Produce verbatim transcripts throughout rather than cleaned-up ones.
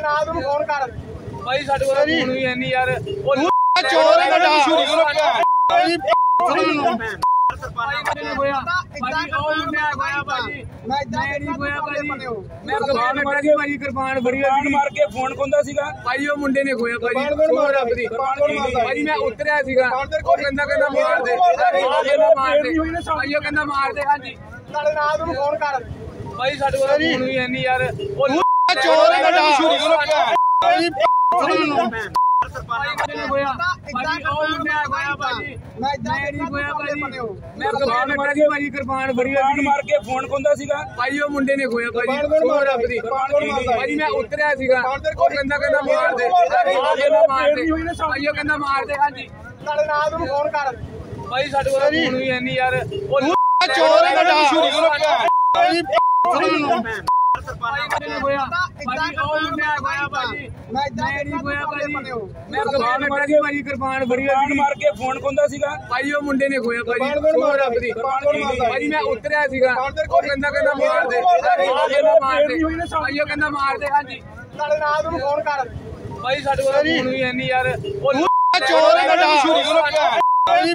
ਨਾਲ ਨੂੰ ਫੋਨ ਕਰ ਭਾਈ ਸਾਡੇ ਕੋਲ ਫੋਨ ਵੀ ਐਨੀ ਯਾਰ ਉਹ ਚੋਰ ਹੈ ਵੱਡਾ ਮਸ਼ਹੂਰੀ ਕੋਲ ਭਾਈ ਨਹੀਂ ਹੋਇਆ ਭਾਈ ਉਹ ਮੈਂ ਹੋਇਆ ਭਾਈ ਮੈਂ ਇਦਾਂ ਨਹੀਂ ਹੋਇਆ ਭਾਈ ਮੈਂ ਕਿਰਪਾਨ ਮਾਰ ਕੇ ਭਾਈ ਕਿਰਪਾਨ ਫੜੀ ਹੋਈ ਮਾਰ ਕੇ ਫੋਨ ਖੁੰਦਾ ਸੀਗਾ ਭਾਈ ਉਹ ਮੁੰਡੇ ਨੇ ਖੋਇਆ ਭਾਈ ਉਹ ਰੱਬ ਦੀ ਭਾਈ ਮੈਂ ਉਤਰਿਆ ਸੀਗਾ ਉਹ ਕਹਿੰਦਾ ਕਹਿੰਦਾ ਮਾਰ ਦੇ ਕਹਿੰਦਾ ਮਾਰ ਦੇ ਭਾਈ ਉਹ ਕਹਿੰਦਾ ਮਾਰ ਦੇ ਹਾਂਜੀ ਸਾਡੇ ਨਾਲ ਨੂੰ ਫੋਨ ਕਰ ਭਾਈ ਸਾਡੇ ਕੋਲ ਫੋਨ ਵੀ ਐਨੀ ਯਾਰ ਉਹ ਚੋਰ ਹੈ ਵੱਡਾ ਮਸ਼ਹੂਰੀ ਕੋਲ ਭਾਈ ਨਹੀਂ ਹੋਇਆ ਭਾਈ ਉਹ ਮੈਂ ਹੋਇਆ ਭਾਈ ਮੈਂ ਇਦਾਂ ਨਹੀਂ ਹੋਇਆ ਭਾਈ ਮੈਂ ਕਿਰਪਾਨ ਮਾਰ ਕੇ ਭਾਈ ਕਿਰਪਾਨ ਫੜੀ ਹੋਈ ਮਾਰ ਕੇ ਫੋਨ ਖੁੰਦਾ ਸੀਗਾ ਭਾਈ ਉਹ ਮੁੰਡੇ ਨੇ ਖੋਇਆ ਭਾਈ ਉਹ ਰੱਬ ਦੀ ਭਾਈ ਮੈਂ ਉਤਰਿਆ ਸੀਗਾ ਉਹ ਕਹਿੰਦਾ ਕਹਿੰਦਾ ਮਾਰ ਦੇ ਕਹਿੰਦਾ ਮਾਰ ਦੇ ਭਾਈ ਉਹ ਕਹਿੰਦਾ ਮਾਰ ਦੇ ਹਾਂਜੀ ਸਾਡੇ ਨਾਲ ਨੂੰ ਫੋਨ ਕਰ ਭਾਈ ਸਾਡੇ ਕੋਲ ਫੋਨ ਵੀ ਐਨੀ ਯਾਰ ਉਹ ਚੋਰ ਹੈ ਵੱਡਾ ਮਸ਼ਹੂਰੀ ਕੋਲ ਭਾਈ ਨਹੀਂ ਹੋਇਆ ਭਾਈ ਉਹ ਮੈਂ ਹੋਇਆ ਭਾਈ ਮੈਂ ਇਦਾਂ ਨਹੀਂ ਹੋਇਆ ਭਾਈ ਮੈਂ ਕਿਰਪਾਨ ਮਾਰ ਕੇ ਭਾਈ ਕਿਰਪਾਨ ਫੜੀ ਹੋਈ ਮਾਰ ਕੇ ਫੋਨ ਖੁੰਦਾ ਸੀਗਾ ਭਾਈ ਉਹ ਮੁੰਡੇ ਨੇ ਖੋਇਆ ਭਾਈ ਉਹ ਰੱਬ ਦੀ ਭਾਈ ਮੈਂ ਉਤਰਿਆ ਸੀਗਾ ਉਹ ਕਹਿੰਦਾ ਕਹਿੰਦਾ ਮਾਰ ਦੇ ਕਹਿੰਦਾ ਮਾਰ ਦੇ ਭਾਈ ਉਹ ਕਹਿੰਦਾ ਮਾਰ ਦੇ ਹਾਂਜੀ ਸਾਡੇ ਨਾਲ ਨੂੰ ਫੋਨ ਕਰ ਭਾਈ ਸਾਡੇ ਕੋਲ ਫੋਨ ਵੀ ਐਨੀ ਯਾਰ ਉਹ ਚੋਰ ਹੈ ਵੱਡਾ ਮਸ਼ਹੂਰੀ ਕੋਲ ਭਾਈ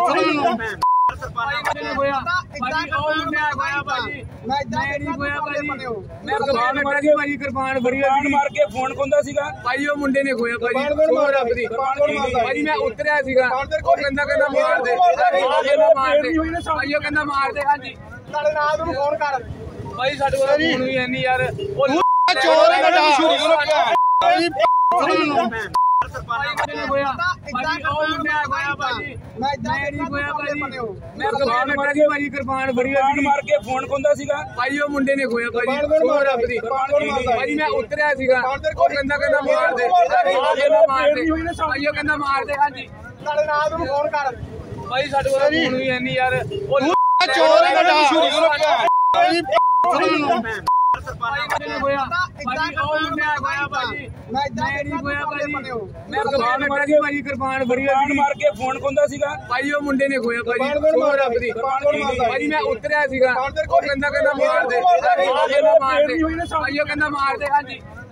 ਨਹੀਂ ਹੋਇਆ ਭਾਈ ਉਹ ਮੈਂ ਹੋਇਆ ਭਾਈ ਮੈਂ ਇਦਾਂ ਨਹੀਂ ਹੋਇਆ ਭਾਈ ਮੈਂ ਕਿਰਪਾਨ ਮਾਰ ਕੇ ਭਾਈ ਕਿਰਪਾਨ ਫੜੀ ਹੋਈ ਮਾਰ ਕੇ ਫੋਨ ਖੁੰਦਾ ਸੀਗਾ ਭਾਈ ਉਹ ਮੁੰਡੇ ਨੇ ਖੋਇਆ ਭਾਈ ਉਹ ਰੱਬ ਦੀ ਭਾਈ ਮੈਂ ਉਤਰਿਆ ਸੀਗਾ ਉਹ ਕਹਿੰਦਾ ਕਹਿੰਦਾ ਮਾਰ ਦੇ ਕਹਿੰਦਾ ਮਾਰ ਦੇ ਭਾਈ ਉਹ ਕਹਿੰਦਾ ਮਾਰ ਦੇ ਹਾਂਜੀ ਸਾਡੇ ਨਾਲ ਨੂੰ ਫੋਨ ਕਰ ਭਾਈ ਸਾਡੇ ਕੋਲ ਫੋਨ ਵੀ ਐਨੀ ਯਾਰ ਉਹ ਚੋਰ ਹੈ ਵੱਡਾ ਮਸ਼ਹੂਰੀ ਕੋਲ ਭਾਈ ਨਹੀਂ ਹੋਇਆ ਭਾਈ ਉਹ ਮੈਂ ਹੋਇਆ ਭਾਈ ਮੈਂ ਇਦਾਂ ਨਹੀਂ ਹੋਇਆ ਭਾਈ ਮੈਂ ਕਿਰਪਾਨ ਮਾਰ ਕੇ ਭਾਈ ਕਿਰਪਾਨ ਫੜੀ ਹੋਈ ਮਾਰ ਕੇ ਫੋਨ ਖੁੰਦਾ ਸੀਗਾ ਭਾਈ ਉਹ ਮੁੰਡੇ ਨੇ ਖੋਇਆ ਭਾਈ ਉਹ ਰੱਬ ਦੀ ਭਾਈ ਮੈਂ ਉਤਰਿਆ ਸੀਗਾ ਉਹ ਕਹਿੰਦਾ ਕਹਿੰਦਾ ਮਾਰ ਦੇ ਕਹਿੰਦਾ ਮਾਰ ਦੇ ਭਾਈ ਉਹ ਕਹਿੰਦਾ ਮਾਰ ਦੇ ਹਾਂਜੀ ਸਾਡੇ ਨਾਲ ਨੂੰ ਫੋਨ ਕਰ ਭਾਈ ਸਾਡੇ ਕੋਲ ਫੋਨ ਵੀ ਐਨੀ ਯਾਰ ਉਹ ਚੋਰ ਹੈ ਵੱਡਾ ਮਸ਼ਹੂਰੀ ਕੋਲ ਭਾਈ ਨਹੀਂ ਹੋਇਆ ਭਾਈ ਉਹ ਮੈਂ ਹੋਇਆ ਭਾਈ ਮੈਂ ਇਦਾਂ ਨਹੀਂ ਹੋਇਆ ਭਾਈ ਮੈਂ ਕਿਰਪਾਨ ਮਾਰ ਕੇ ਭਾਈ ਕਿਰਪਾਨ ਫੜੀ ਹੋਈ ਮਾਰ ਕੇ ਫੋਨ ਖੁੰਦਾ ਸੀਗਾ ਭਾਈ ਉਹ ਮੁੰਡੇ ਨੇ ਖੋਇਆ ਭਾਈ ਉਹ ਰੱਬ ਦੀ ਭਾਈ ਮੈਂ ਉਤਰਿਆ ਸੀਗਾ ਉਹ ਕਹਿੰਦਾ ਕਹਿੰਦਾ ਮਾਰ ਦੇ ਕਹਿੰਦਾ ਮਾਰ ਦੇ ਭਾਈ ਉਹ ਕਹਿੰਦਾ ਮਾਰ ਦੇ ਹਾਂਜੀ